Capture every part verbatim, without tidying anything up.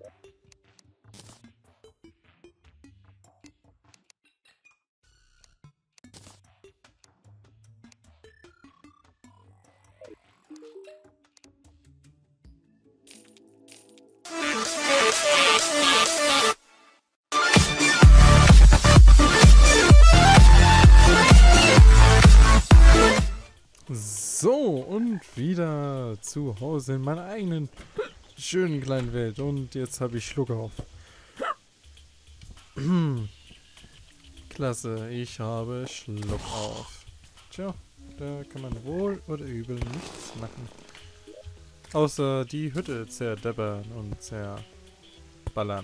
So, und wieder zu Hause in meiner eigenen schönen kleinen Welt. Und jetzt habe ich Schluck auf. Klasse, ich habe Schluck auf. Tja, da kann man wohl oder übel nichts machen. Außer die Hütte zerdeppern und zerballern.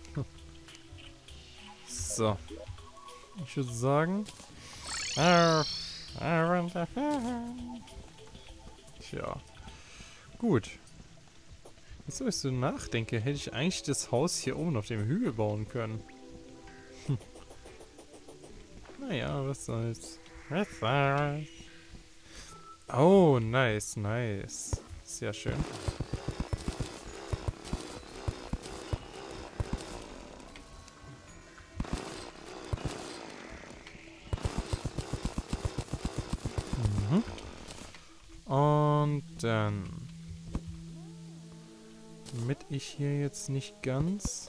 So. Ich würde sagen... Tja. Gut. Jetzt, wo ich so nachdenke, hätte ich eigentlich das Haus hier oben auf dem Hügel bauen können. Hm. Naja, was soll's. Was soll's. Oh, nice, nice. Sehr schön. Mhm. Und dann... Damit ich hier jetzt nicht ganz...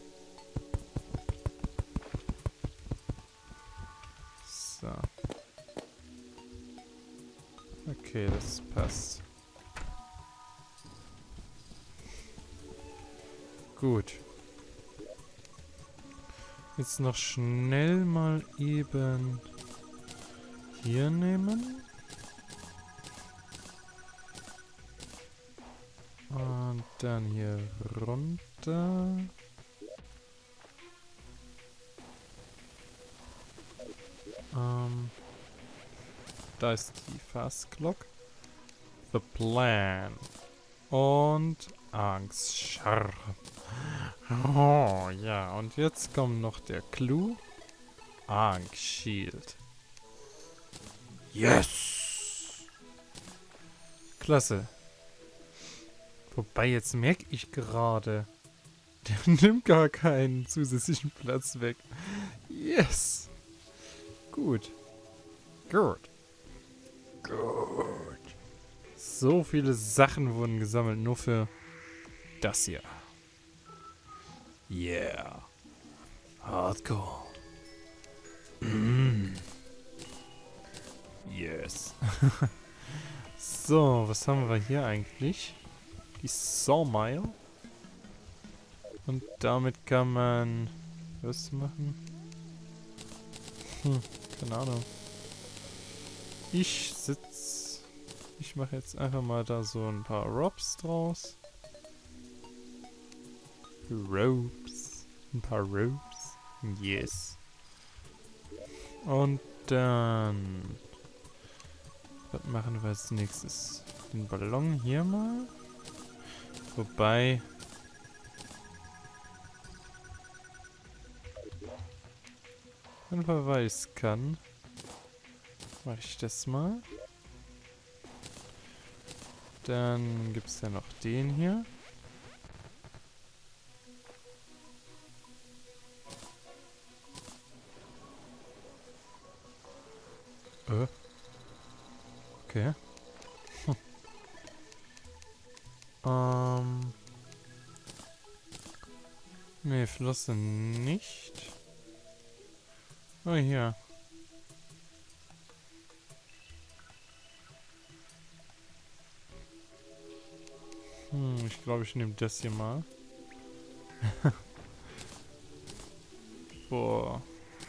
So. Okay, das passt. Gut. Jetzt noch schnell mal eben hier nehmen. Und dann hier runter. Ähm, da ist die Fast Clock. The Plan. Und Angstscharf. Oh, ja. Und jetzt kommt noch der Clou. Angstschild. Yes! Klasse. Wobei, jetzt merke ich gerade, der nimmt gar keinen zusätzlichen Platz weg. Yes! Gut. Gut. Gut. So viele Sachen wurden gesammelt, nur für das hier. Yeah. Hardcore. Mm. Yes. So, was haben wir hier eigentlich? Die Sawmile. Und damit kann man was machen? Hm, keine Ahnung. Ich sitz. Ich mache jetzt einfach mal da so ein paar Ropes draus. Ropes. Ein paar Ropes. Yes. Und dann... Was machen wir als nächstes? Den Ballon hier mal. Wobei... Wenn man weiß kann, mache ich das mal. Dann gibt es ja noch den hier. Äh. Okay. Hm. Ähm. Nee, Flosse nicht. Oh, hier. Hm, ich glaube, ich nehme das hier mal. Boah.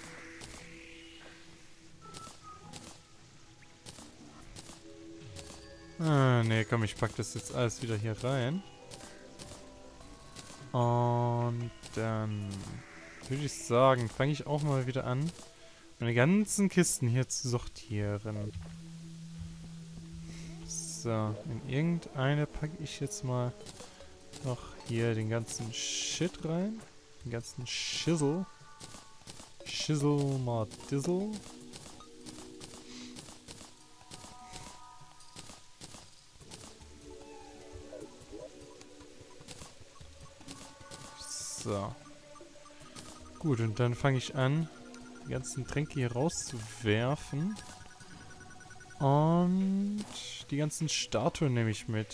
Ah, nee, komm, ich pack das jetzt alles wieder hier rein. Und dann würde ich sagen, fange ich auch mal wieder an, meine ganzen Kisten hier zu sortieren. So, in irgendeine packe ich jetzt mal noch hier den ganzen Shit rein. Den ganzen Schissel. Schissel mal Dizzle. So. Gut, und dann fange ich an, die ganzen Tränke hier rauszuwerfen. Und die ganzen Statuen nehme ich mit.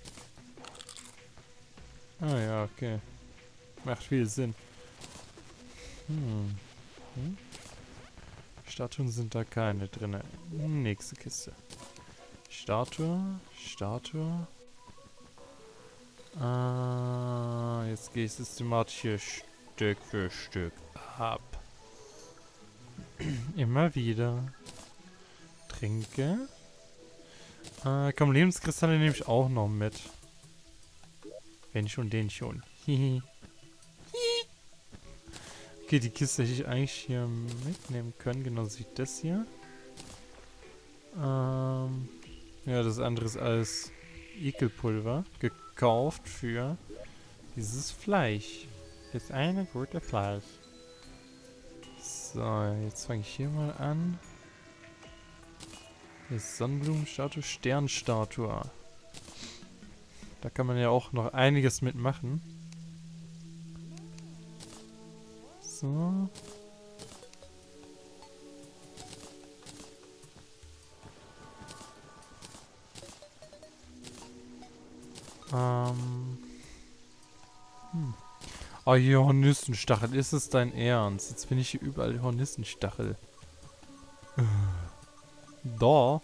Ah ja, okay. Macht viel Sinn. Hm. Hm? Statuen sind da keine drin. Nächste Kiste. Statue, Statue. Ah, jetzt gehe ich systematisch hier Stück für Stück ab. Immer wieder. Trinke. Äh, komm, Lebenskristalle nehme ich auch noch mit. Wenn schon, den schon. Hihi. Okay, die Kiste hätte ich eigentlich hier mitnehmen können. Genauso wie das hier. Ähm, ja, das andere ist alles Ekelpulver. Gekauft für dieses Fleisch. Das eine gute Fleisch. So, jetzt fange ich hier mal an. Hier ist Sonnenblumenstatue, Sternstatue. Da kann man ja auch noch einiges mitmachen. So. Ähm. Hm. Oh, hier Hornissenstachel. Ist es dein Ernst? Jetzt bin ich hier überall Hornissenstachel. Da.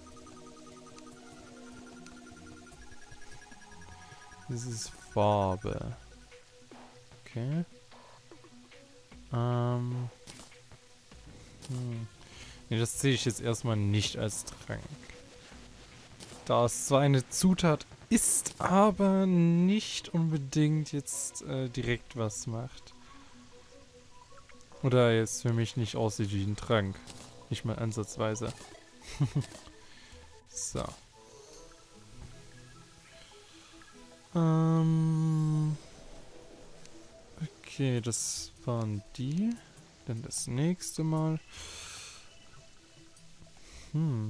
Das ist Farbe. Okay. Ähm. Hm. Ne, das sehe ich jetzt erstmal nicht als Trank. Da es zwar eine Zutat ist, aber nicht unbedingt jetzt äh, direkt was macht. Oder jetzt für mich nicht aussieht wie ein Trank. Nicht mal ansatzweise. So. Ähm. Okay, das waren die. Dann das nächste Mal. Hm.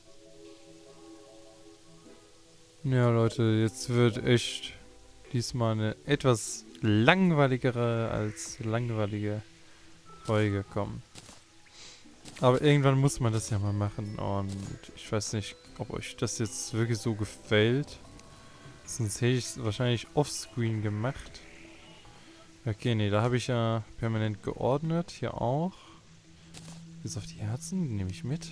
Ja, Leute, jetzt wird echt diesmal eine etwas langweiligere als langweilige Folge kommen. Aber irgendwann muss man das ja mal machen und ich weiß nicht, ob euch das jetzt wirklich so gefällt. Sonst hätte ich es wahrscheinlich offscreen gemacht. Okay, nee, da habe ich ja permanent geordnet. Hier auch. Bis auf die Herzen, die nehme ich mit.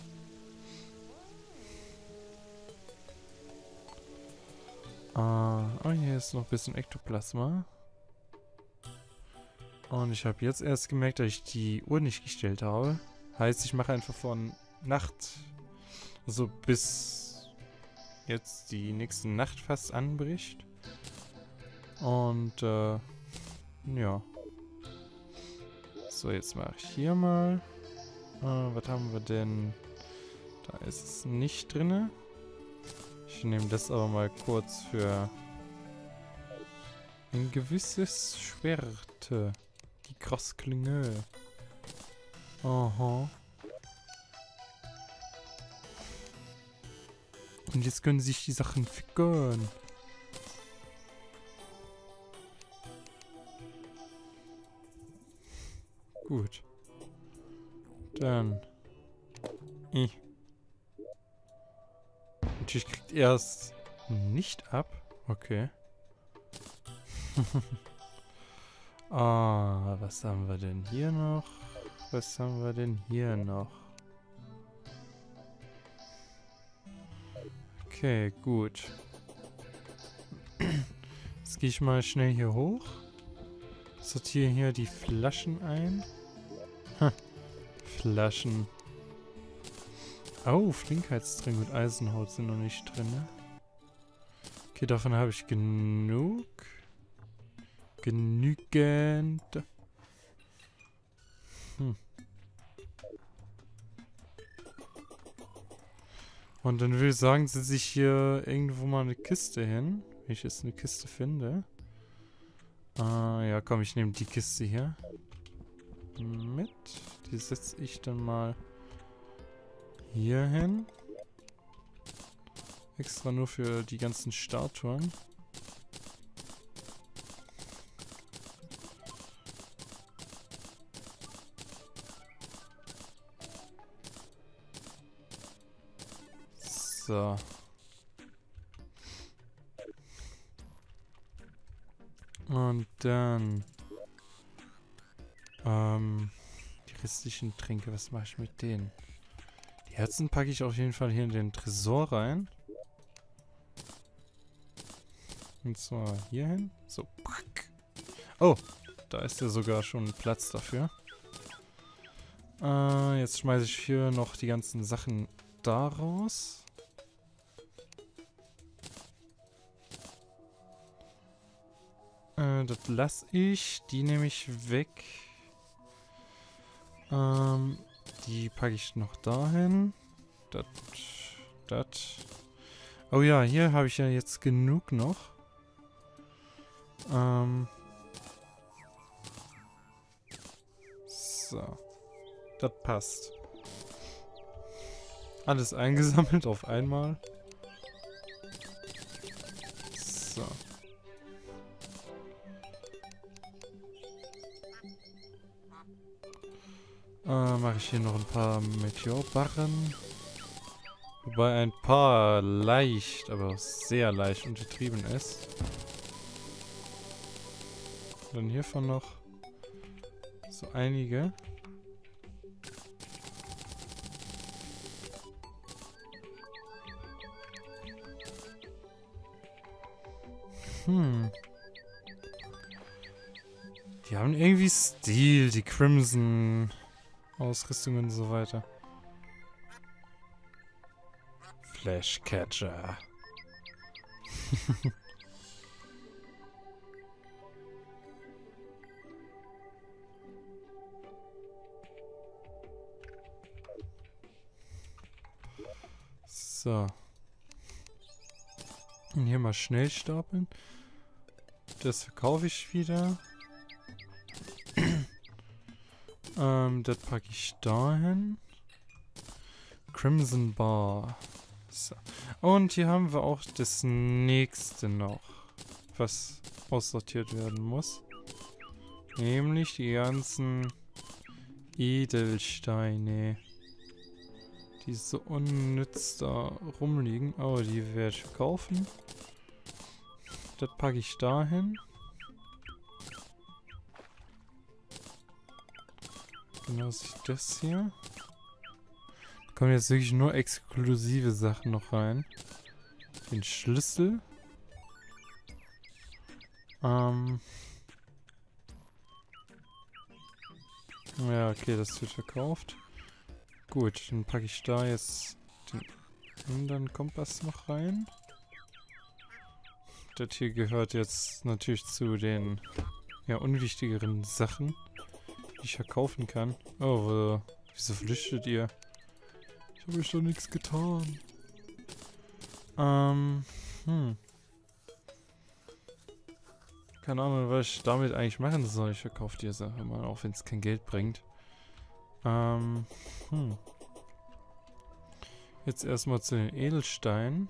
Uh, oh, hier ist noch ein bisschen Ektoplasma. Und ich habe jetzt erst gemerkt, dass ich die Uhr nicht gestellt habe. Heißt, ich mache einfach von Nacht, also bis jetzt die nächste Nacht fast anbricht. Und, äh, ja. So, jetzt mache ich hier mal. Äh, was haben wir denn? Da ist es nicht drin. Ich nehme das aber mal kurz für ein gewisses Schwert. Die Grossklinge. Aha. Und jetzt können sich die Sachen ficken. Gut. Dann. Ich. Natürlich kriegt er es nicht ab. Okay. Ah, was haben wir denn hier noch? Was haben wir denn hier noch? Okay, gut. Jetzt gehe ich mal schnell hier hoch. Sortiere hier die Flaschen ein. Ha, Flaschen. Oh, Flinkheitstränke mit Eisenhaut sind noch nicht drin. Okay, davon habe ich genug. Genügend. Hm. Und dann will ich sagen, setze ich hier irgendwo mal eine Kiste hin. Wenn ich jetzt eine Kiste finde. Ah, ja, komm, ich nehme die Kiste hier mit. Die setze ich dann mal hier hin. Extra nur für die ganzen Statuen. So. Und dann... Ähm... Die restlichen Tränke, was mache ich mit denen? Die Herzen packe ich auf jeden Fall hier in den Tresor rein. Und zwar hier hin. So. Oh, da ist ja sogar schon Platz dafür. Äh, jetzt schmeiße ich hier noch die ganzen Sachen da raus. Äh, das lasse ich. Die nehme ich weg. Ähm, die packe ich noch dahin. Das, das. Oh ja, hier habe ich ja jetzt genug noch. Ähm. So. Das passt. Alles eingesammelt auf einmal. So. Äh, mache ich hier noch ein paar Meteorbarren. Wobei ein paar leicht, aber sehr leicht untertrieben ist. Dann hiervon noch so einige. Hm. Die haben irgendwie Stil, die Crimson Ausrüstungen und so weiter. Flashcatcher. So. Und hier mal schnell stapeln. Das verkaufe ich wieder. ähm, das packe ich dahin. Crimson Bar. So. Und hier haben wir auch das nächste noch, was aussortiert werden muss. Nämlich die ganzen Edelsteine, die so unnütz da rumliegen. Oh, die werde ich kaufen. Das packe ich dahin. Genau sieht das hier. Da kommen jetzt wirklich nur exklusive Sachen noch rein. Den Schlüssel. Ähm. Ja, okay, das wird verkauft. Gut, dann packe ich da jetzt den anderen Kompass noch rein. Das hier gehört jetzt natürlich zu den ja unwichtigeren Sachen, die ich verkaufen kann. Oh, äh, wieso flüchtet ihr? Ich habe euch doch nichts getan. Ähm, hm. Keine Ahnung, was ich damit eigentlich machen soll. Ich verkaufe die Sache mal, auch wenn es kein Geld bringt. Ähm, hm. Jetzt erstmal zu den Edelsteinen.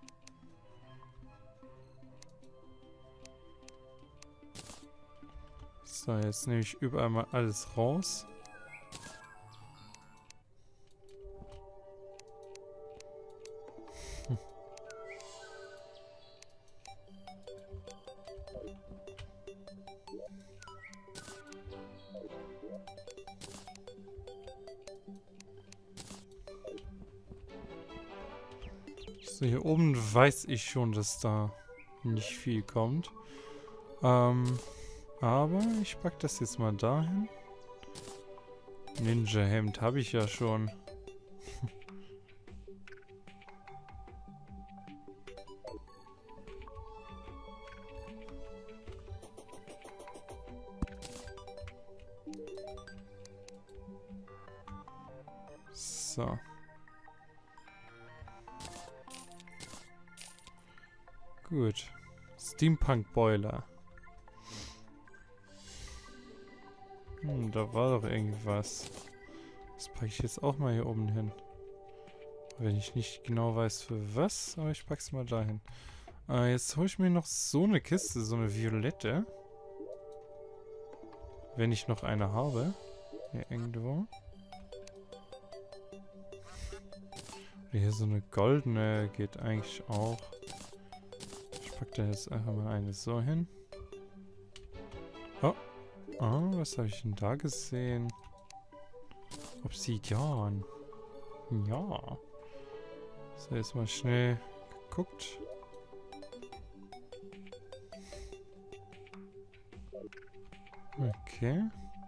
So, jetzt nehme ich überall mal alles raus. Hm. So, hier oben weiß ich schon, dass da nicht viel kommt. Ähm... Aber ich pack das jetzt mal dahin. Ninja-Hemd habe ich ja schon. So. Gut. Steampunk-Boiler. Hm, da war doch irgendwas. Das packe ich jetzt auch mal hier oben hin. Wenn ich nicht genau weiß für was, aber ich pack's mal dahin. Äh, jetzt hole ich mir noch so eine Kiste, so eine violette. Wenn ich noch eine habe. Hier irgendwo. Hier so eine goldene geht eigentlich auch. Ich pack da jetzt einfach mal eine so hin. Oh. Oh, was habe ich denn da gesehen? Obsidian. Ja. So, jetzt mal schnell geguckt. Okay.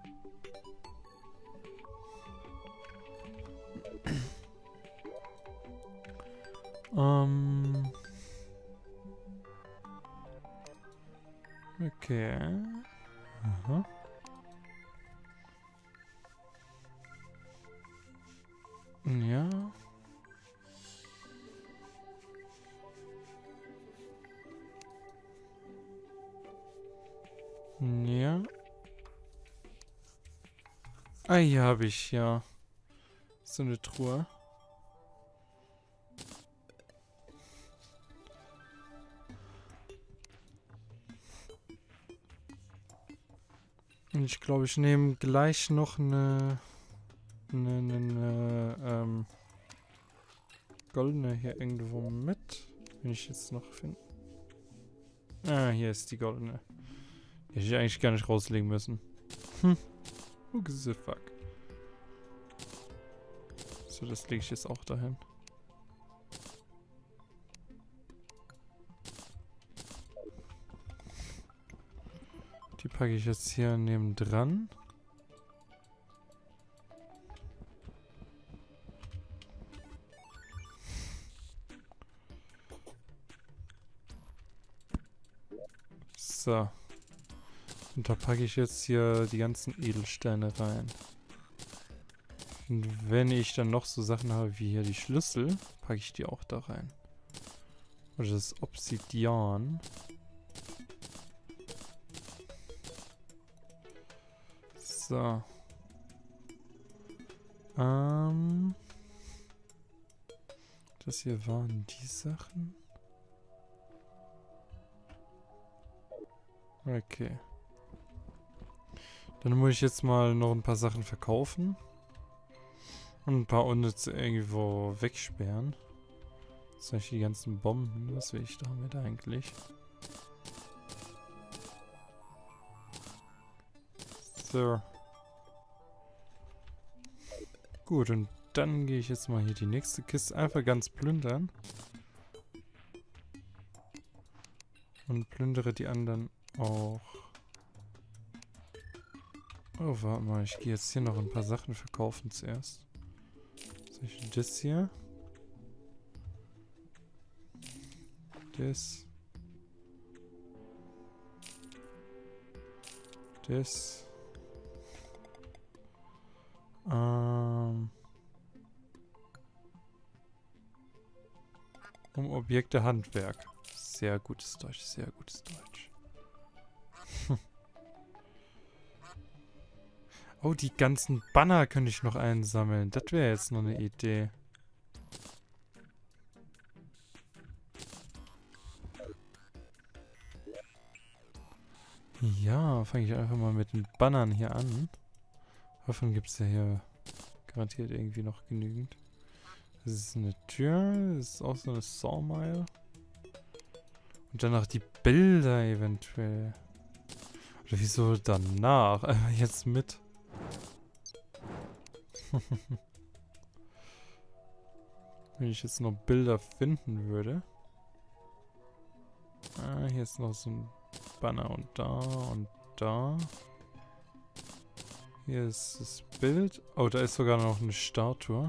Ähm. Okay. Aha. Ja. Ja. Ah, hier habe ich ja so eine Truhe. Und ich glaube, ich nehme gleich noch eine, eine, eine, eine ähm, goldene hier irgendwo mit. Wenn ich jetzt noch finde. Ah, hier ist die goldene. Die hätte ich eigentlich gar nicht rauslegen müssen. Hm. Who gives a fuck? So, das lege ich jetzt auch dahin. Die packe ich jetzt hier neben dran. So. Und da packe ich jetzt hier die ganzen Edelsteine rein. Und wenn ich dann noch so Sachen habe wie hier die Schlüssel, packe ich die auch da rein. Oder das Obsidian. So. Ähm. Das hier waren die Sachen. Okay. Dann muss ich jetzt mal noch ein paar Sachen verkaufen. Und ein paar unnütze irgendwo wegsperren. Zum Beispiel die ganzen Bomben. Was will ich damit eigentlich? So. Gut, und dann gehe ich jetzt mal hier die nächste Kiste einfach ganz plündern. Und plündere die anderen auch. Oh, warte mal, ich gehe jetzt hier noch ein paar Sachen verkaufen zuerst. Zum Beispiel das hier. Das. Das. Ähm. Um Objekte Handwerk. Sehr gutes Deutsch, sehr gutes Deutsch. Oh, die ganzen Banner könnte ich noch einsammeln. Das wäre jetzt noch eine Idee. Ja, fange ich einfach mal mit den Bannern hier an. Davon gibt es ja hier garantiert irgendwie noch genügend. Das ist eine Tür, das ist auch so eine Sawmile. Und dann noch die Bilder eventuell. Oder wieso danach? Einfach jetzt mit. Wenn ich jetzt noch Bilder finden würde. Ah, hier ist noch so ein Banner und da und da. Hier ist das Bild. Oh, da ist sogar noch eine Statue.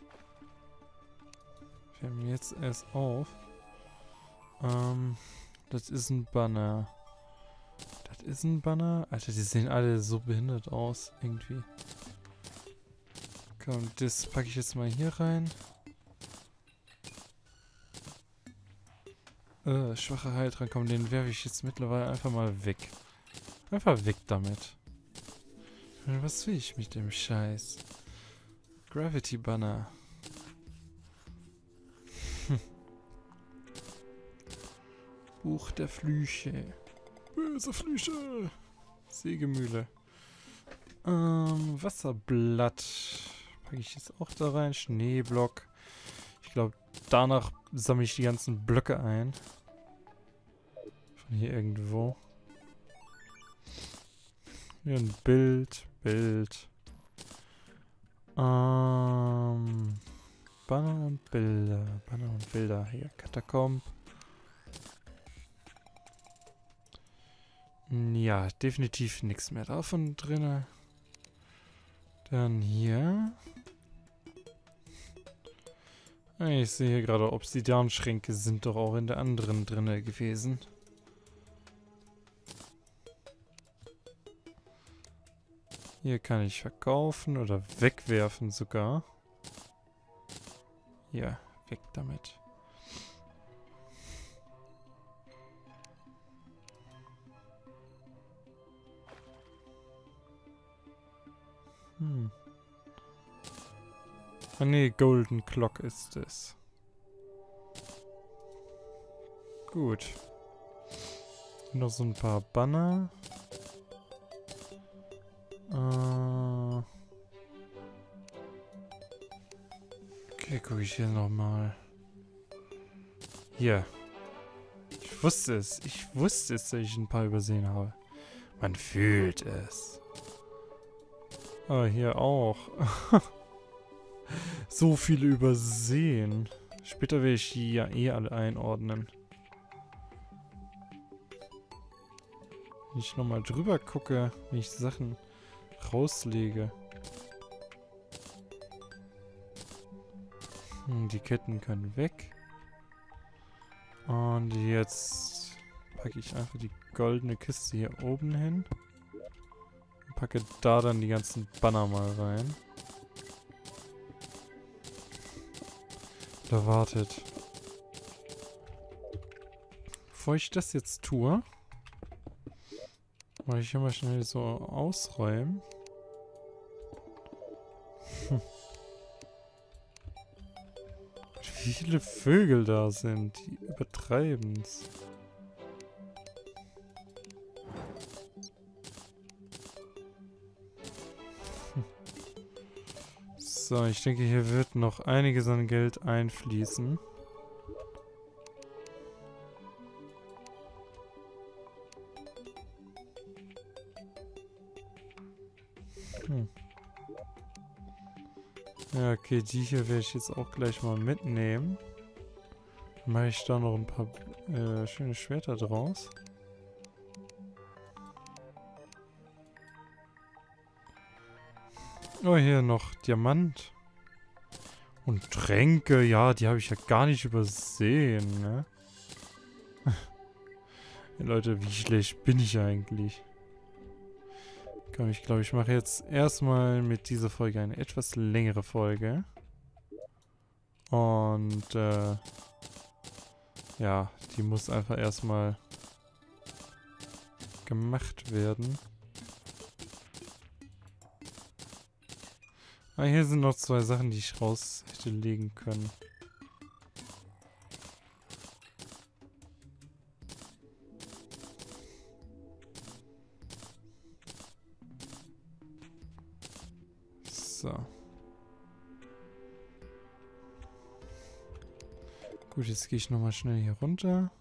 Fällt mir jetzt erst auf. Ähm, das ist ein Banner. Das ist ein Banner. Alter, die sehen alle so behindert aus, irgendwie. Komm, das packe ich jetzt mal hier rein. Äh, schwache Heiltrank, komm, den werfe ich jetzt mittlerweile einfach mal weg. Einfach weg damit. Was will ich mit dem Scheiß? Gravity Banner. Hm. Buch der Flüche. Böse Flüche. Sägemühle. Ähm, Wasserblatt. Packe ich jetzt auch da rein. Schneeblock. Ich Ich glaube, danach sammle ich die ganzen Blöcke ein. Von hier irgendwo. Hier ein Bild. Bild. Ähm... Banner und Bilder. Banner und Bilder. Hier, Katakomb. Ja, definitiv nichts mehr davon drin. Dann hier. Ich sehe hier gerade, Obsidian-Schränke sind doch auch in der anderen drinne gewesen. Hier kann ich verkaufen oder wegwerfen sogar. Ja, weg damit. Hm. Ah ne, Golden Clock ist es. Gut. Noch so ein paar Banner. Äh okay, gucke ich hier nochmal. Hier. Ich wusste es. Ich wusste es, dass ich ein paar übersehen habe. Man fühlt es. Ah, hier auch. So viele übersehen. Später werde ich die ja eh alle einordnen. Wenn ich nochmal drüber gucke, wie ich Sachen rauslege. Hm, die Ketten können weg. Und jetzt packe ich einfach die goldene Kiste hier oben hin. Und packe da dann die ganzen Banner mal rein. Da wartet. Bevor ich das jetzt tue, mache ich hier mal schnell so ausräumen. Hm. Wie viele Vögel da sind, die übertreiben's. Hm. So, ich denke, hier wird noch einiges an Geld einfließen. Hm. Ja, okay, die hier werde ich jetzt auch gleich mal mitnehmen. Dann mache ich da noch ein paar äh, schöne Schwerter draus. Oh, hier noch Diamant. Und Tränke, ja, die habe ich ja gar nicht übersehen, ne? Ja, Leute, wie schlecht bin ich eigentlich? Komm, ich glaube, ich mache jetzt erstmal mit dieser Folge eine etwas längere Folge. Und, äh, ja, die muss einfach erstmal gemacht werden. Ah, hier sind noch zwei Sachen, die ich raus hätte legen können. So. Gut, jetzt gehe ich nochmal schnell hier runter.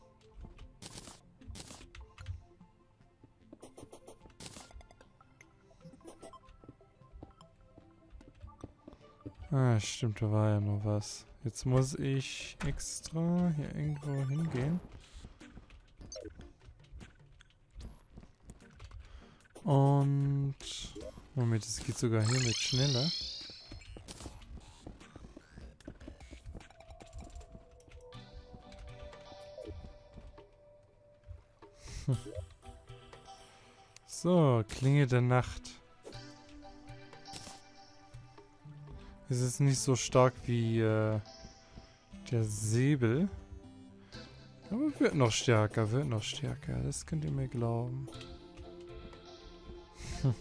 Ah, stimmt, da war ja noch was. Jetzt muss ich extra hier irgendwo hingehen. Und... Moment, es geht sogar hier mit schneller. Hm. So, Klinge der Nacht. Es ist nicht so stark wie äh, der Säbel. Aber wird noch stärker, wird noch stärker. Das könnt ihr mir glauben. Hm.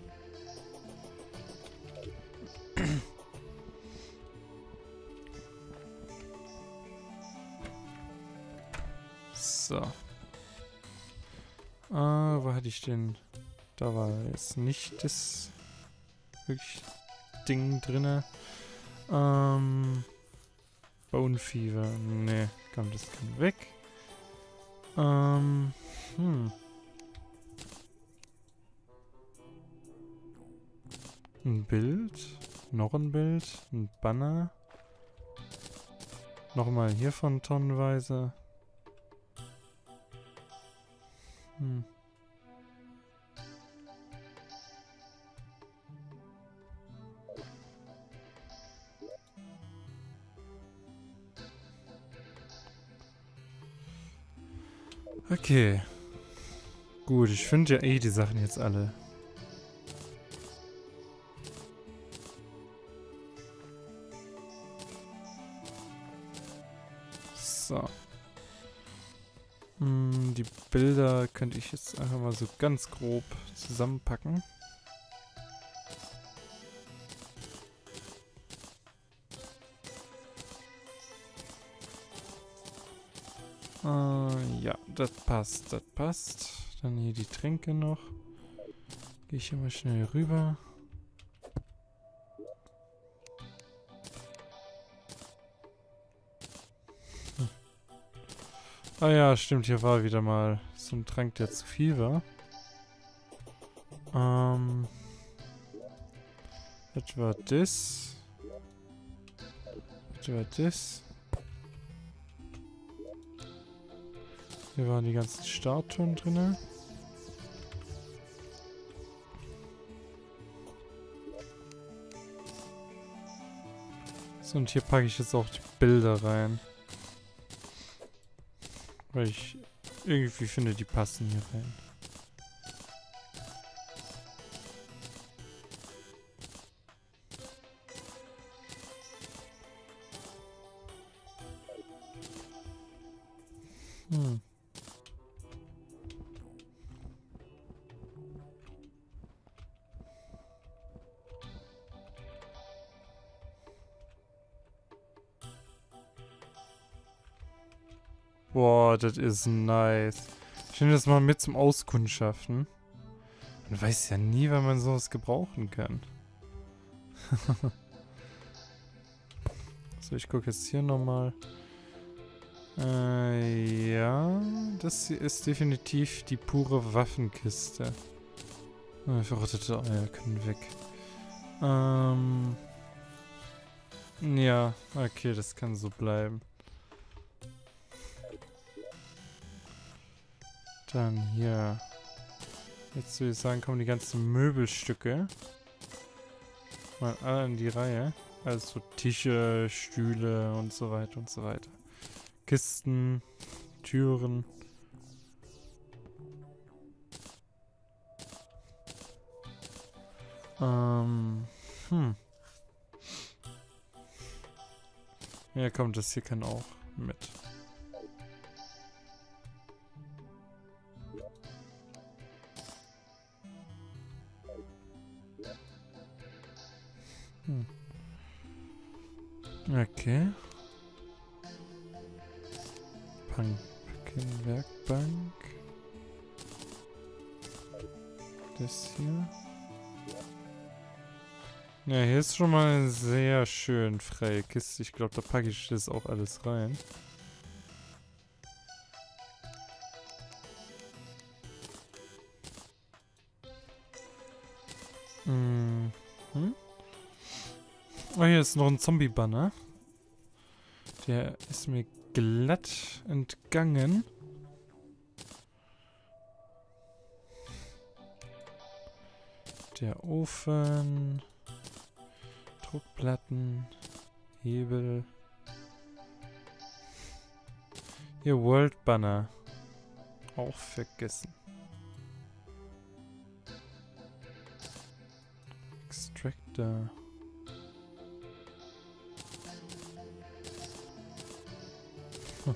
So. Ah, wo hatte ich denn? Da war jetzt nicht das wirklich Ding drinne. Ähm. Bone Fever. Nee, komm, das kann weg. Ähm, hm. Ein Bild. Noch ein Bild. Ein Banner. Nochmal hiervon tonnenweise. Hm. Okay. Gut, ich finde ja eh die Sachen jetzt alle. So. Hm, die Bilder könnte ich jetzt einfach mal so ganz grob zusammenpacken. Äh, ja, das passt, das passt. Dann hier die Tränke noch. Gehe ich hier mal schnell rüber. Hm. Ah ja, stimmt, hier war wieder mal so ein Trank, der zu viel war. Ähm. Das war das. Das war das. Hier waren die ganzen Statuen drin. So, und hier packe ich jetzt auch die Bilder rein. Weil ich irgendwie finde, die passen hier rein. Hm. Boah, das ist nice. Ich nehme das mal mit zum Auskundschaften. Man weiß ja nie, wann man sowas gebrauchen kann. So, ich gucke jetzt hier nochmal. Äh, ja. Das hier ist definitiv die pure Waffenkiste. Oh, verrottete Eier können weg. Ähm. Ja, okay, das kann so bleiben. Dann hier. Jetzt würde ich sagen, kommen die ganzen Möbelstücke mal alle in die Reihe. Also Tische, Stühle und so weiter und so weiter. Kisten, Türen. Ähm, hm. Ja, komm, das hier kann auch mit. Hm. Okay. Packen, Werkbank. Das hier. Ja, hier ist schon mal eine sehr schön freie Kiste. Ich glaube, da packe ich das auch alles rein. Mhm. Oh, hier ist noch ein Zombie-Banner. Der ist mir glatt entgangen. Der Ofen. Druckplatten. Hebel. Hier World Banner. Auch vergessen. Extractor. Hm.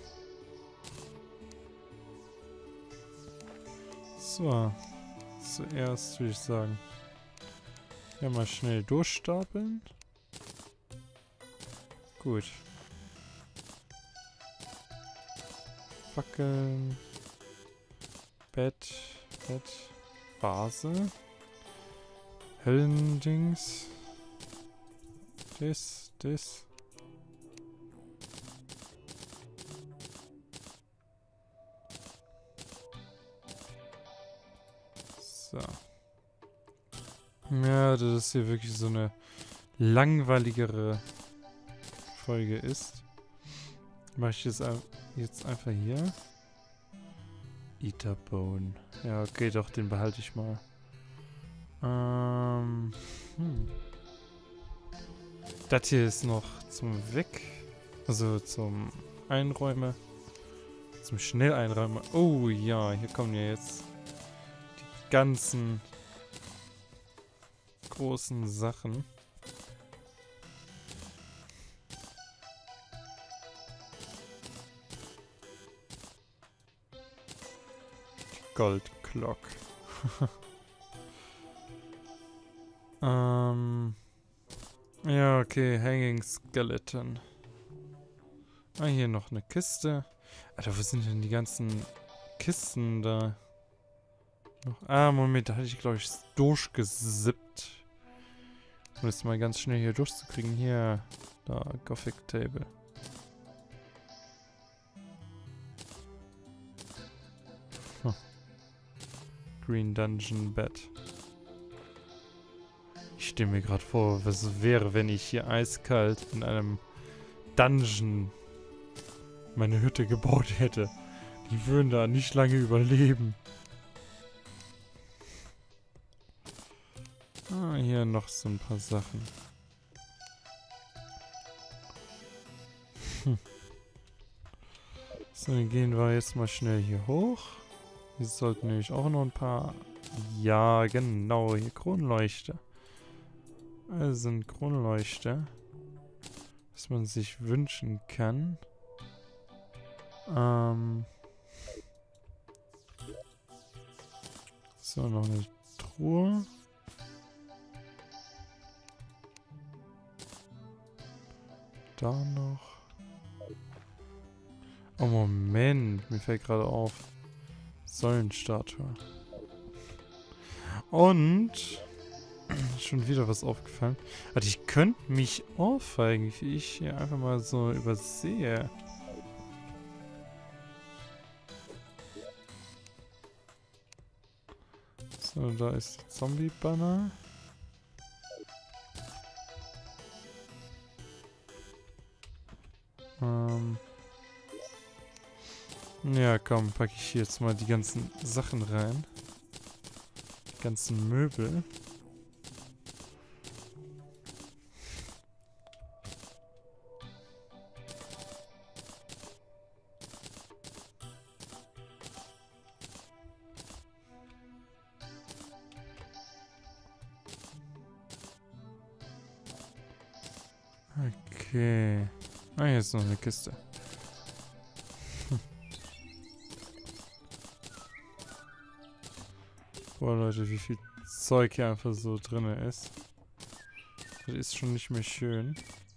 So. Zuerst würde ich sagen. Ja, mal schnell durchstapeln. Gut. Fackeln. Bett. Bett. Vase. Höllendings. Das, das. So. Ja, dass das hier wirklich so eine langweiligere Folge ist, mache ich das jetzt einfach hier. Eaterbone. Ja, okay, doch, den behalte ich mal. Ähm, hm. Das hier ist noch zum Weg. Also zum Einräumen. Zum schnell einräumen. Oh ja, hier kommen ja jetzt die ganzen großen Sachen. Goldclock. ähm. Ja, okay, Hanging Skeleton. Ah, hier noch eine Kiste. Alter, wo sind denn die ganzen Kisten da? Noch, ah, Moment, da hatte ich, glaube ich, durchgesippt. Um das mal ganz schnell hier durchzukriegen. Hier, da, Gothic Table. Huh. Green Dungeon Bed. Ich stelle mir gerade vor, was wäre, wenn ich hier eiskalt in einem Dungeon meine Hütte gebaut hätte. Die würden da nicht lange überleben. Ah, hier noch so ein paar Sachen. Hm. So, dann gehen wir jetzt mal schnell hier hoch. Hier sollten nämlich auch noch ein paar... Ja, genau, hier Kronleuchter. Also ein Kronleuchter, was man sich wünschen kann. Ähm so, noch eine Truhe. Da noch. Oh, Moment, mir fällt gerade auf. Säulenstatue. Und... schon wieder was aufgefallen. Also ich könnte mich aufregen, wie ich hier einfach mal so übersehe. So, da ist der Zombie-Banner. Ähm. Ja, komm, packe ich hier jetzt mal die ganzen Sachen rein. Die ganzen Möbel. Okay. Ah, hier ist noch eine Kiste. Hm. Boah, Leute, wie viel Zeug hier einfach so drin ist. Das ist schon nicht mehr schön.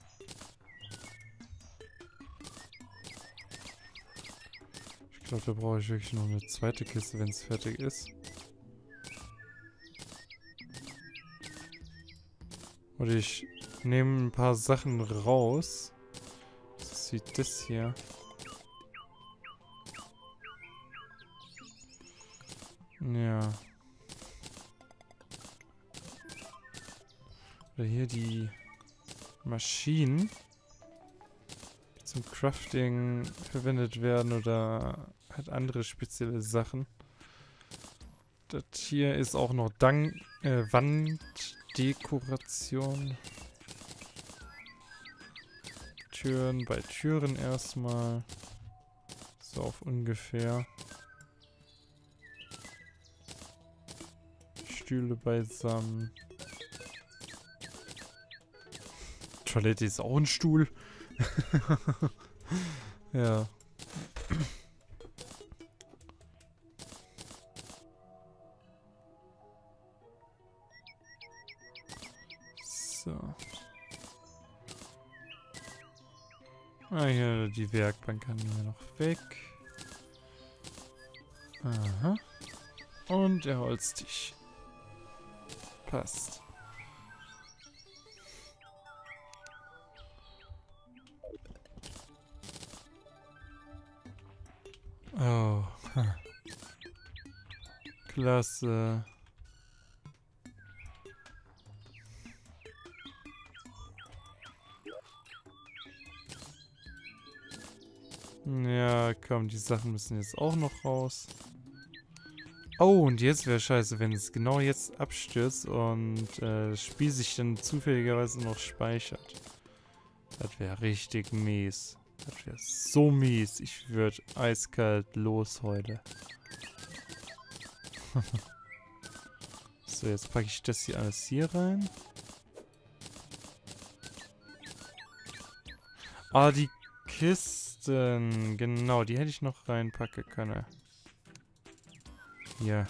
Ich glaube, da brauche ich wirklich noch eine zweite Kiste, wenn es fertig ist. Oder ich nehme ein paar Sachen raus. Was ist das hier? Ja. Oder hier die Maschinen, die zum Crafting verwendet werden oder halt andere spezielle Sachen. Das hier ist auch noch Dank, äh, Wanddekoration. Türen bei Türen erstmal. So auf ungefähr. Stühle beisammen. Toilette ist auch ein Stuhl. Ja. So. Ah, hier, die Werkbank kann hier noch weg. Aha. Und der Holztisch. Passt. Oh. Klasse. Ja, komm, die Sachen müssen jetzt auch noch raus. Oh, und jetzt wäre scheiße, wenn es genau jetzt abstürzt und äh, das Spiel sich dann zufälligerweise noch speichert. Das wäre richtig mies. Das wäre so mies. Ich würde eiskalt los heute. So, jetzt packe ich das hier alles hier rein. Ah, die Kisten. Genau, die hätte ich noch reinpacken können. Hier.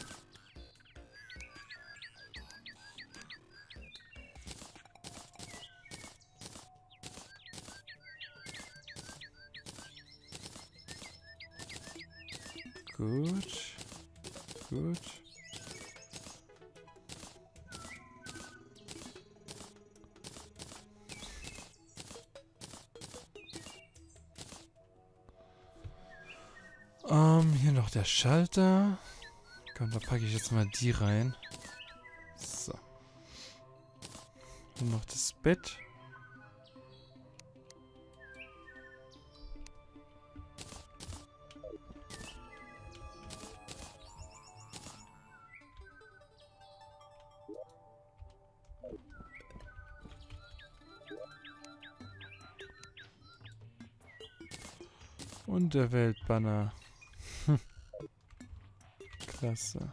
Gut. Gut. Ähm, hier noch der Schalter. Komm, da packe ich jetzt mal die rein. So. Hier noch das Bett. Und der Weltbanner. Klasse.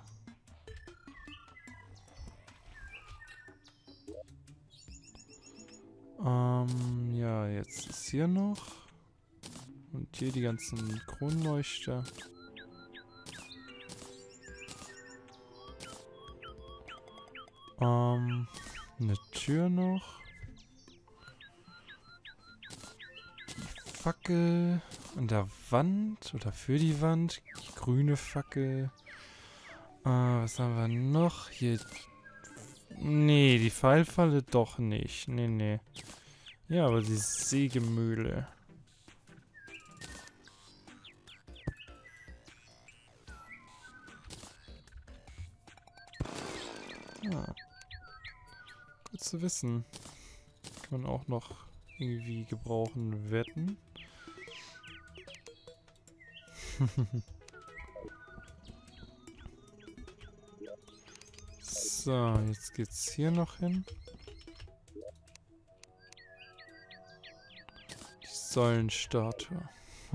Ähm, ja, jetzt ist hier noch. Und hier die ganzen Kronleuchter. Ähm, eine Tür noch. Die Fackel an der Wand oder für die Wand. Die grüne Fackel. Äh, was haben wir noch? Hier. Nee, die Pfeilfalle doch nicht. Nee, nee. Ja, aber die Sägemühle. Ah. Gut zu wissen. Kann man auch noch irgendwie gebrauchen, wetten. So, jetzt geht's hier noch hin. Die Säulenstatue.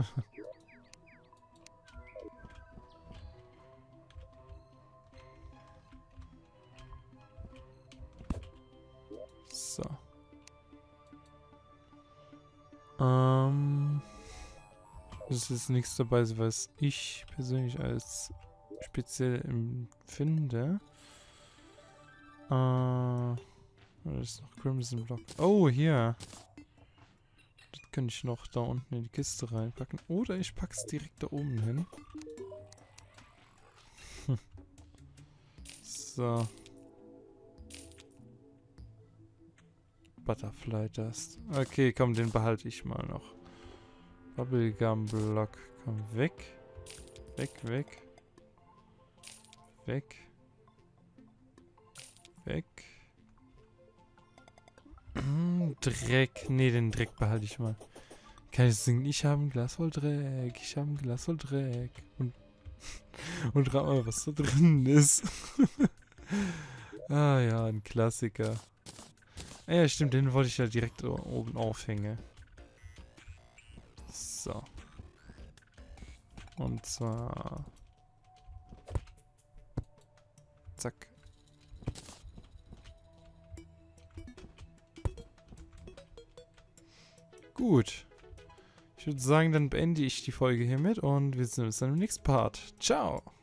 So. Ähm. Das ist nichts dabei, was ich persönlich als speziell empfinde. Äh. Das ist noch Crimson Block. Oh, hier. Das könnte ich noch da unten in die Kiste reinpacken. Oder ich pack's direkt da oben hin. Hm. So. Butterfly Dust. Okay, komm, den behalte ich mal noch. Bubblegum Block. Komm, weg. Weg, weg. Weg. Weg. Dreck. Nee, den Dreck behalte ich mal. Kann ich singen? Ich habe ein Glas voll Dreck. Ich habe ein Glas voll Dreck. Und, und rat mal, was da drin ist. Ah ja, ein Klassiker. Ah ja, stimmt, den wollte ich ja direkt oben aufhängen. So. Und zwar... Zack. Gut. Ich würde sagen, dann beende ich die Folge hiermit und wir sehen uns dann im nächsten Part. Ciao!